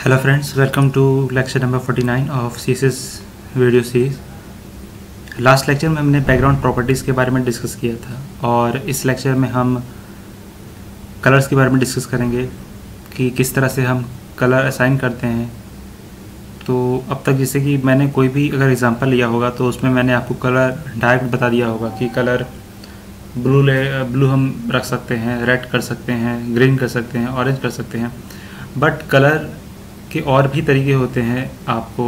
Hello friends, welcome to lecture number 49 of CSS video series. Last lecture में हमने background properties के बारे में डिस्कस किया था और इस लेक्चर में हम कलर्स के बारे में डिस्कस करेंगे कि किस तरह से हम कलर असाइन करते हैं। तो अब तक जैसे कि मैंने कोई भी अगर एग्जांपल लिया होगा तो उसमें मैंने आपको कलर डायरेक्ट बता दिया होगा कि कलर ब्लू हम रख सकते हैं, रेड कर सकते हैं, ग्रीन कर सकते हैं, ऑरेंज कर सकते हैं। बट कलर के और भी तरीके होते हैं। आपको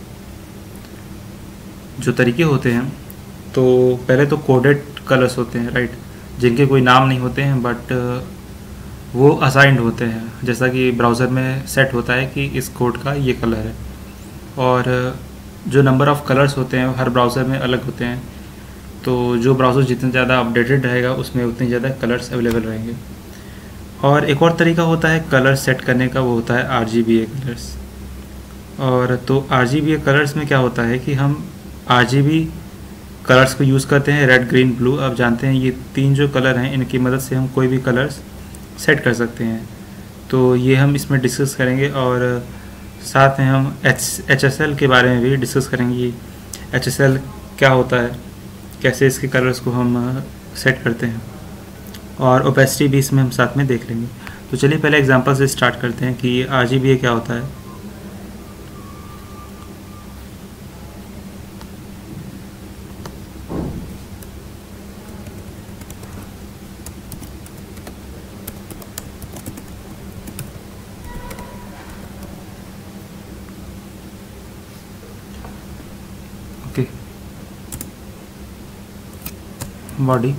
जो तरीके होते हैं, तो पहले तो कोडेड कलर्स होते हैं, राइट, जिनके कोई नाम नहीं होते हैं बट वो असाइंड होते हैं। जैसा कि ब्राउज़र में सेट होता है कि इस कोड का ये कलर है, और जो नंबर ऑफ़ कलर्स होते हैं हर ब्राउज़र में अलग होते हैं। तो जो ब्राउज़र जितना ज़्यादा अपडेटेड रहेगा उसमें उतनी ज़्यादा कलर्स अवेलेबल रहेंगे। और एक और तरीका होता है कलर सेट करने का, वो होता है RGBA कलर्स। और तो RGBA कलर्स में क्या होता है कि हम RGB कलर्स को यूज़ करते हैं, रेड, ग्रीन, ब्लू। आप जानते हैं ये तीन जो कलर हैं इनकी मदद से हम कोई भी कलर्स सेट कर सकते हैं। तो ये हम इसमें डिस्कस करेंगे और साथ में हम HSL के बारे में भी डिस्कस करेंगे। HSL क्या होता है, कैसे इसके कलर्स को हम सेट करते हैं, और ओपेसिटी भी इसमें हम साथ में देख लेंगे। तो चलिए पहले एग्जांपल से स्टार्ट करते हैं कि RGBA क्या होता है। ओके, बॉडी,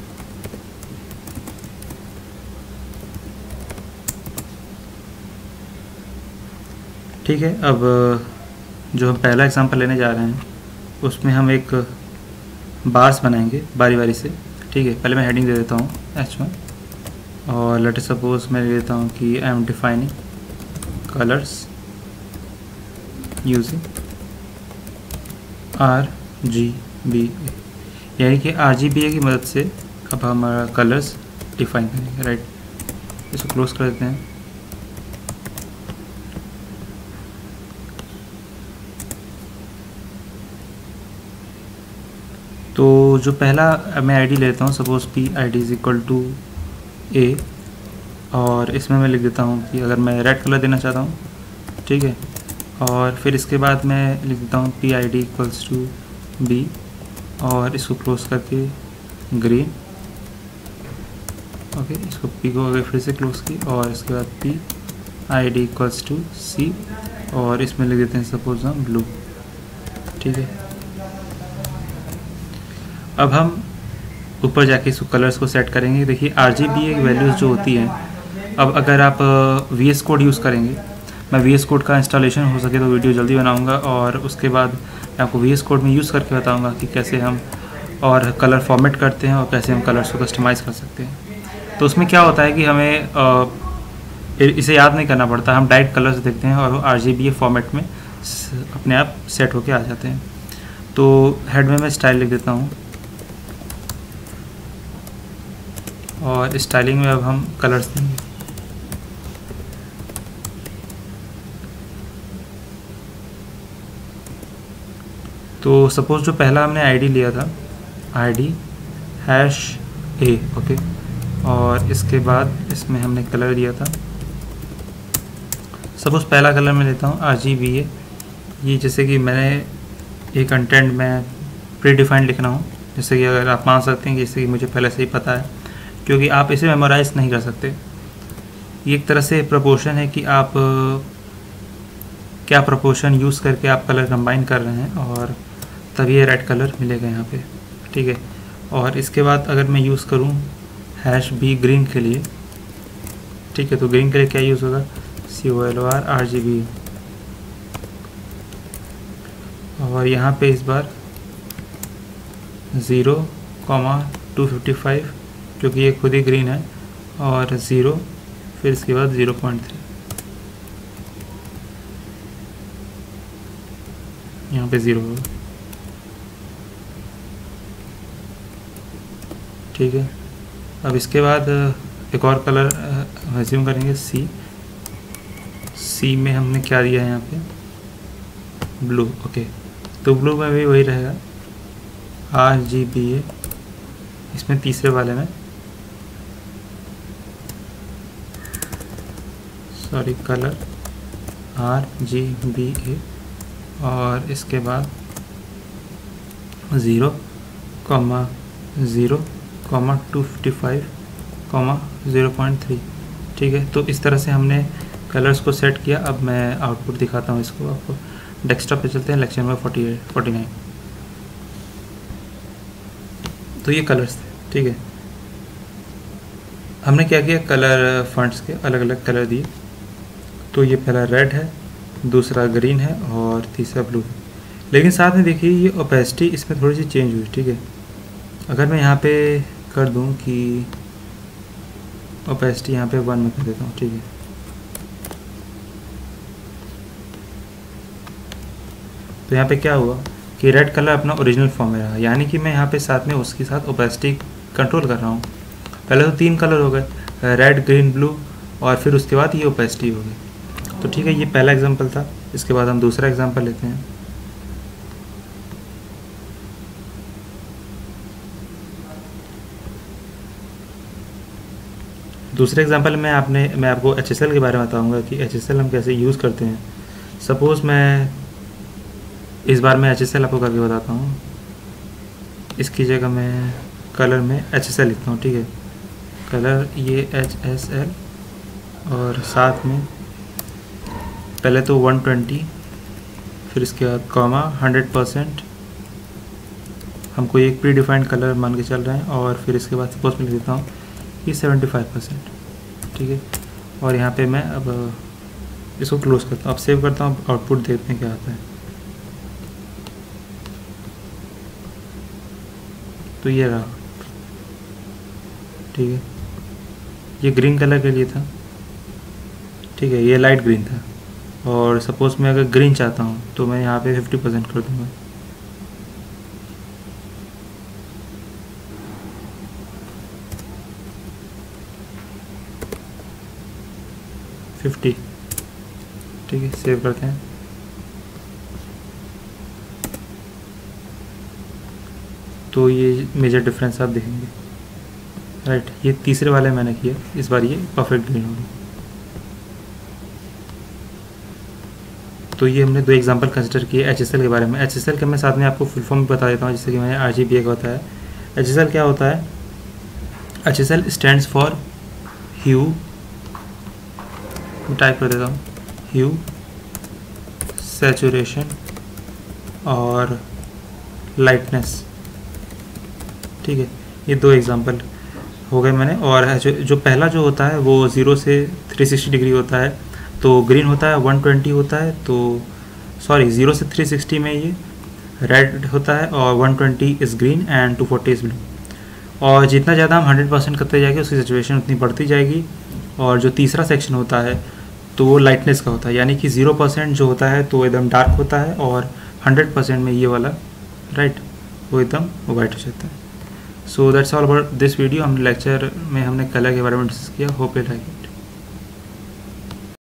ठीक है। अब जो हम पहला एग्जांपल लेने जा रहे हैं उसमें हम एक बार्स बनाएंगे बारी बारी से, ठीक है। पहले मैं हेडिंग दे देता हूँ H1 और लेट सपोज मैं ले लेता हूँ कि I am defining colours using RGBA, यानी कि RGBA की मदद से अब हमारा कलर्स डिफाइन करेंगे, राइट। इसको क्लोज कर देते हैं। तो जो पहला मैं आईडी लेता हूँ, suppose PID is equal to A, और इसमें मैं लिख देता हूँ कि अगर मैं रेड कलर देना चाहता हूँ, ठीक है। और फिर इसके बाद मैं लिख देता हूँ PID इक्वल्स टू B, और इसको क्लोज करके ग्रीन, ओके। इसको P को अगर फिर से क्लोज की, और इसके बाद PID इक्वल्स टू C, और इसमें लिख देते हैं सपोज हम ब्लू, ठीक है। अब हम ऊपर जाके इसको कलर्स को सेट करेंगे। देखिए RGBA की वैल्यूज़ जो होती हैं, अब अगर आप VS कोड यूज़ करेंगे, मैं VS कोड का इंस्टॉलेशन हो सके तो वीडियो जल्दी बनाऊंगा, और उसके बाद मैं आपको VS कोड में यूज़ करके बताऊंगा कि कैसे हम और कलर फॉर्मेट करते हैं और कैसे हम कलर्स को कस्टमाइज़ कर सकते हैं। तो उसमें क्या होता है कि हमें इसे याद नहीं करना पड़ता, हम डायरेक्ट कलर्स देखते हैं और वो RGBA फॉर्मेट में अपने आप सेट होके आ जाते हैं। तो हेड में मैं स्टाइल लिख देता हूँ, और स्टाइलिंग में अब हम कलर्स देंगे। तो सपोज जो पहला हमने आईडी लिया था, ID #A, ओके, और इसके बाद इसमें हमने कलर दिया था। सपोज पहला कलर मैं लेता हूँ RGBA। ये जैसे कि मैंने एक कंटेंट में प्री डिफाइंड लिखना हो, जैसे कि अगर आप मान सकते हैं कि जैसे कि मुझे पहले से ही पता है, क्योंकि आप इसे मेमोराइज नहीं कर सकते। ये एक तरह से प्रोपोर्शन है कि आप क्या प्रोपोर्शन यूज़ करके आप कलर कंबाइन कर रहे हैं, और तभी ये रेड कलर मिलेगा यहाँ पे, ठीक है। और इसके बाद अगर मैं यूज़ करूँ #B ग्रीन के लिए, ठीक है, तो ग्रीन के लिए क्या यूज़ होगा, COLOR RGB, और यहाँ पे इस बार 0,255, क्योंकि ये खुद ही ग्रीन है, और 0, फिर इसके बाद 0.3, यहाँ पे 0 होगा, ठीक है। अब इसके बाद एक और कलर एज्यूम करेंगे, सी में हमने क्या दिया है यहाँ पे, ब्लू। ओके, तो ब्लू में भी वही रहेगा RGBA। इसमें तीसरे वाले में सॉरी कलर RGBA, और इसके बाद 0,0,255,0.3। ठीक है, तो इस तरह से हमने कलर्स को सेट किया। अब मैं आउटपुट दिखाता हूँ इसको आपको। डेस्कटॉप पे चलते हैं, लेक्चर नंबर 49। तो ये कलर्स थे। ठीक है, हमने क्या किया, कलर फॉन्ट्स के अलग अलग कलर दिए। तो ये पहला रेड है, दूसरा ग्रीन है और तीसरा ब्लू है। लेकिन साथ में देखिए ये ओपेसिटी इसमें थोड़ी सी चेंज हुई। ठीक है, अगर मैं यहाँ पे कर दूँ कि ओपेसिटी यहाँ पे 1 में कर देता हूँ। ठीक है, तो यहाँ पे क्या हुआ कि रेड कलर अपना ओरिजिनल फॉर्म में रहा, यानी कि मैं यहाँ पे साथ में उसके साथ ओपेसिटी कंट्रोल कर रहा हूँ। पहले तो 3 कलर हो गए, रेड ग्रीन ब्लू, और फिर उसके बाद ये ओपेसिटी हो गई। तो ठीक है, ये पहला एग्जांपल था। इसके बाद हम दूसरा एग्जांपल लेते हैं। दूसरे एग्जांपल में मैं आपको HSL के बारे में बताऊंगा कि HSL हम कैसे यूज़ करते हैं। सपोज़ मैं इस बार मैं HSL आपको करके बताता हूँ। इसकी जगह मैं कलर में HSL लिखता हूँ। ठीक है, कलर ये HSL, और साथ में पहले तो 120, फिर इसके बाद कॉमा 100%, हमको एक प्री डिफाइंड कलर मान के चल रहे हैं, और फिर इसके बाद सपोज मैं लिख देता हूँ ये 75%। ठीक है, और यहाँ पे मैं अब इसको क्लोज करता हूँ। अब सेव करता हूँ, आउटपुट देखते हैं क्या आता है। तो ये रहा। ठीक है, ये ग्रीन कलर के लिए था। ठीक है, ये लाइट ग्रीन था, और सपोज़ मैं अगर ग्रीन चाहता हूँ तो मैं यहाँ पे 50% कर दूँगा। ठीक है, सेव करते हैं। तो ये मेजर डिफरेंस आप देखेंगे। राइट, ये तीसरे वाले मैंने किया, इस बार ये परफेक्ट ग्रीन होगी। तो ये हमने 2 एग्जांपल कंसिडर किए HSL के बारे में। HSL के मैं साथ में आपको फुल फॉर्म बता देता हूँ, जैसे कि मैंने RGBA का होता है। HSL क्या होता है, HSL stands for hue, type कर देता हूँ, ह्यू, सैचुरेशन और लाइटनेस। ठीक है, ये 2 एग्जांपल हो गए मैंने। और जो पहला जो होता है वो 0 से 360 डिग्री होता है, तो ग्रीन होता है, 120 होता है, तो सॉरी 0 से 360 में ये रेड होता है, और 120 is green and 240 is blue. और जितना ज़्यादा हम 100% करते जाएंगे उसकी सिचुएशन उतनी बढ़ती जाएगी। और जो तीसरा सेक्शन होता है तो वो लाइटनेस का होता है, यानी कि 0% जो होता है तो एकदम डार्क होता है, और 100% में ये वाला राइट वो एकदम वाइट हो जाता है। So that's all about this video. हमने लेक्चर में हमने कलर के बारे में डिस्कस किया। Hope it like.